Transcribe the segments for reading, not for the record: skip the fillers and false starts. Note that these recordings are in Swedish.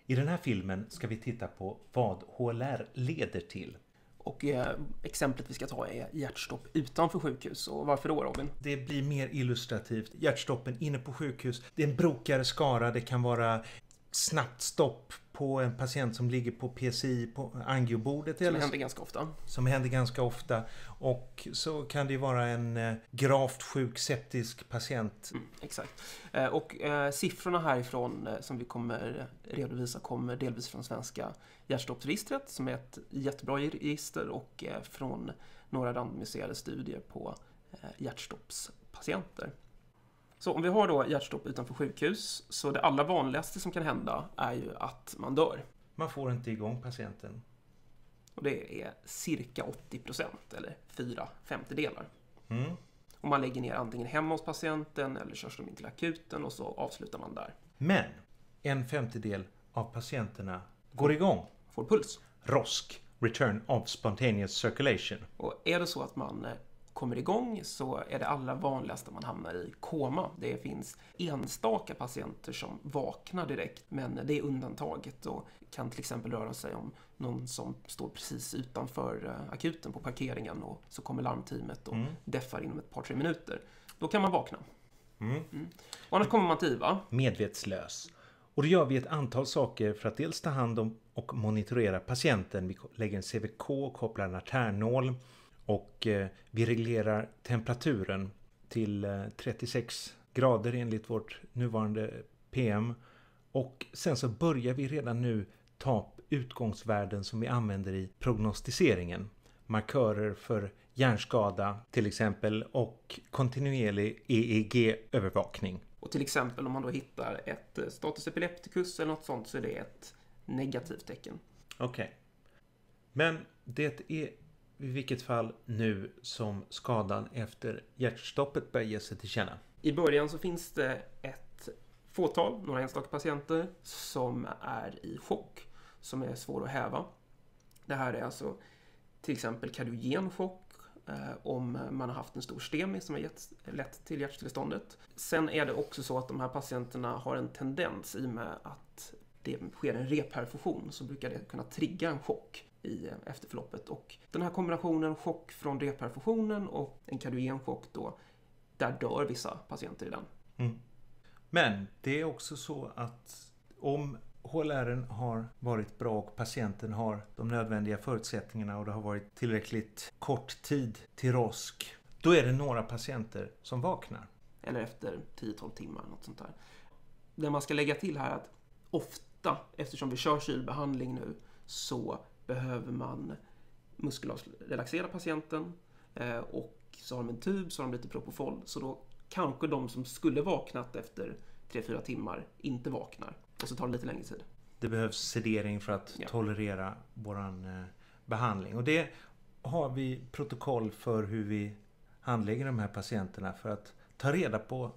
I den här filmen ska vi titta på vad HLR leder till. Och exemplet vi ska ta är hjärtstopp utanför sjukhus. Och varför då, Robin? Det blir mer illustrativt. Hjärtstoppen inne på sjukhus. Det är en brokigare skara. Det kan vara snabbt stopp på en patient som ligger på PCI på angiobordet. Som händer ganska ofta. Som händer ganska ofta. Och så kan det vara en gravt sjuk septisk patient. Exakt. Och siffrorna härifrån som vi kommer redovisa kommer delvis från svenska hjärtstoppsregistret som är ett jättebra register och från några randomiserade studier på hjärtstoppspatienter. Så om vi har då hjärtstopp utanför sjukhus så det allra vanligaste som kan hända är ju att man dör. Man får inte igång patienten. Och det är cirka 80% eller 4/5. Mm. Och man lägger ner antingen hemma hos patienten eller körs dem in till akuten och så avslutar man där. Men 1/5 av patienterna går igång. Får puls. ROSC, Return of Spontaneous Circulation. Och är det så att man kommer igång så är det allra vanligaste man hamnar i koma. Det finns enstaka patienter som vaknar direkt, men det är undantaget och kan till exempel röra sig om någon som står precis utanför akuten på parkeringen och så kommer larmteamet och deffar inom ett par 3 minuter. Då kan man vakna. Och annars kommer man till IVA. Medvetslös. Och då gör vi ett antal saker för att dels ta hand om och monitorera patienten. Vi lägger en CVK och kopplar en artärnål. Och vi reglerar temperaturen till 36 grader enligt vårt nuvarande PM. Och sen så börjar vi redan nu ta utgångsvärden som vi använder i prognostiseringen. Markörer för hjärnskada till exempel och kontinuerlig EEG-övervakning. Och till exempel om man då hittar ett status epilepticus eller något sånt så är det ett negativt tecken. Okej. Men det är i vilket fall nu som skadan efter hjärtstoppet börjar ge sig till känna. I början så finns det ett fåtal, några enstaka patienter som är i chock, som är svår att häva. Det här är alltså till exempel kardiogen chock om man har haft en stor STEMI som har lett till hjärtstilleståndet. Sen är det också så att de här patienterna har en tendens i och med att det sker en reperfusion så brukar det kunna trigga en chock i efterförloppet. Och den här kombinationen chock från reperfusionen och en kardiogen chock då, där dör vissa patienter i den. Men det är också så att om HLR har varit bra och patienten har de nödvändiga förutsättningarna och det har varit tillräckligt kort tid till ROSC, då är det några patienter som vaknar. Eller efter 10-12 timmar, något sånt där. Det man ska lägga till här är att ofta, eftersom vi kör kylbehandling nu, så behöver man muskelrelaxera patienten och så har de en tub, så har de lite propofol. Så då kanske de som skulle vaknat efter 3-4 timmar inte vaknar. Och så tar det lite längre tid. Det behövs sedering för att tolerera våran behandling. Och det har vi protokoll för hur vi handlägger de här patienterna för att ta reda på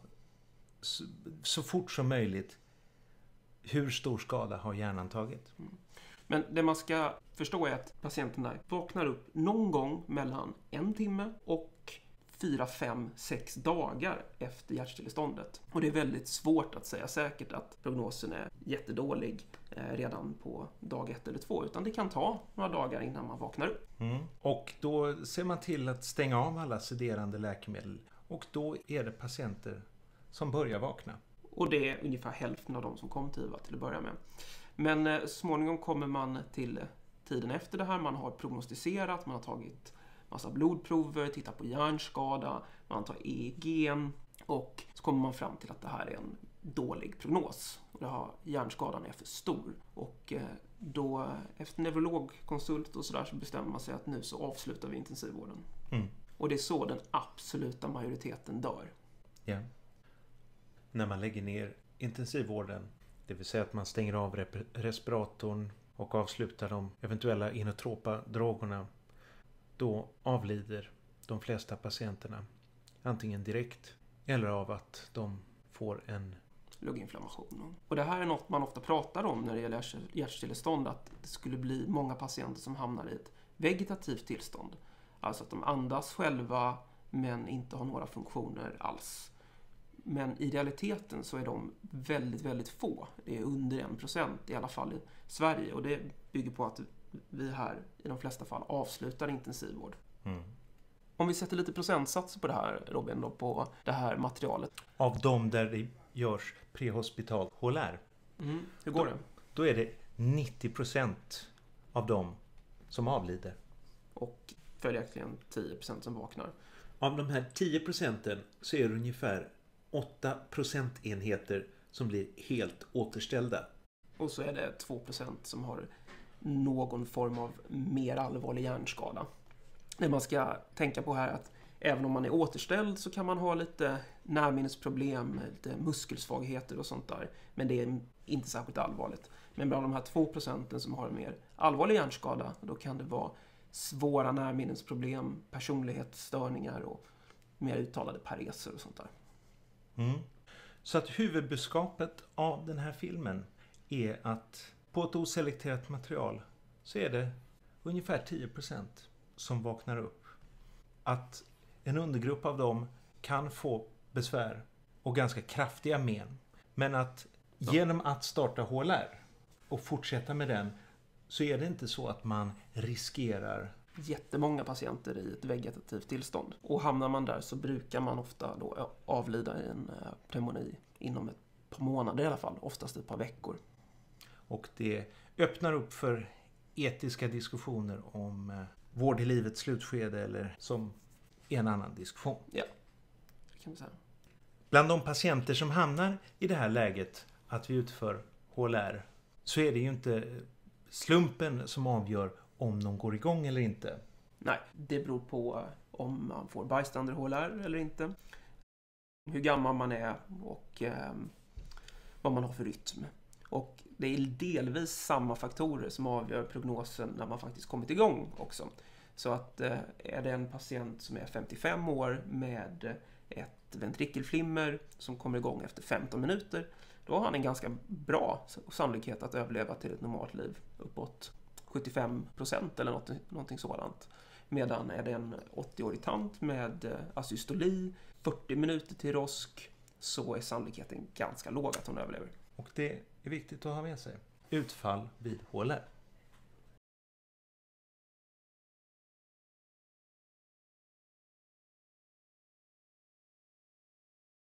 så fort som möjligt hur stor skada har hjärnan tagit. Men det man ska förstå är att patienterna vaknar upp någon gång mellan 1 timme och 4, 5, 6 dagar efter hjärtstilleståndet. Och det är väldigt svårt att säga säkert att prognosen är jättedålig redan på dag 1 eller 2. Utan det kan ta några dagar innan man vaknar upp. Och då ser man till att stänga av alla sederande läkemedel. Och då är det patienter som börjar vakna. Och det är ungefär hälften av de som kom till IVA till att börja med. Men småningom kommer man till tiden efter det här. Man har prognostiserat, man har tagit massa blodprover, tittat på hjärnskada, man tar EEG och så kommer man fram till att det här är en dålig prognos. Hjärnskadan är för stor och då efter neurologkonsult och sådär så bestämmer man sig att nu så avslutar vi intensivvården. Och det är så den absoluta majoriteten dör. Ja. När man lägger ner intensivvården, det vill säga att man stänger av respiratorn och avslutar de eventuella inotropa drogerna, då avlider de flesta patienterna antingen direkt eller av att de får en lunginflammation. Och det här är något man ofta pratar om när det gäller hjärtstillestånd, att det skulle bli många patienter som hamnar i ett vegetativt tillstånd. Alltså att de andas själva men inte har några funktioner alls. Men i realiteten så är de väldigt, väldigt få. Det är under 1% i alla fall i Sverige. Och det bygger på att vi här i de flesta fall avslutar intensivvård. Mm. Om vi sätter lite procentsatser på det här, Robin, då, på det här materialet. Av de där det görs prehospital HLR. Hur går det? Då är det 90% av dem som avlider. Och följaktligen 10% som vaknar. Av de här 10% så är det ungefär 8 procentenheter som blir helt återställda. Och så är det 2% som har någon form av mer allvarlig hjärnskada. Det man ska tänka på här är att även om man är återställd så kan man ha lite närminnesproblem, lite muskelsvagheter och sånt där. Men det är inte särskilt allvarligt. Men bland de här 2% som har en mer allvarlig hjärnskada, då kan det vara svåra närminnesproblem, personlighetsstörningar och mer uttalade pareser och sånt där. Mm. Så att huvudbudskapet av den här filmen är att på ett oselekterat material så är det ungefär 10% som vaknar upp. Att en undergrupp av dem kan få besvär och ganska kraftiga men. Men att genom att starta HLR och fortsätta med den så är det inte så att man riskerar jättemånga patienter i ett vegetativt tillstånd. Och hamnar man där så brukar man ofta då avlida i en pneumoni inom ett par månader i alla fall, oftast ett par veckor. Och det öppnar upp för etiska diskussioner om vård i livets slutskede eller som en annan diskussion. Ja, det kan vi säga. Bland de patienter som hamnar i det här läget att vi utför HLR så är det ju inte slumpen som avgör om de går igång eller inte. Nej, det beror på om man får bystander HLR eller inte. Hur gammal man är och vad man har för rytm. Och det är delvis samma faktorer som avgör prognosen när man faktiskt kommit igång också. Så att är det en patient som är 55 år med ett ventrikelflimmer som kommer igång efter 15 minuter, då har han en ganska bra sannolikhet att överleva till ett normalt liv, uppåt 75% eller någonting sådant. Medan är det en 80-årig tant med asystoli, 40 minuter till rosk, så är sannolikheten ganska låg att hon överlever. Och det är viktigt att ha med sig. Utfall vid HLR.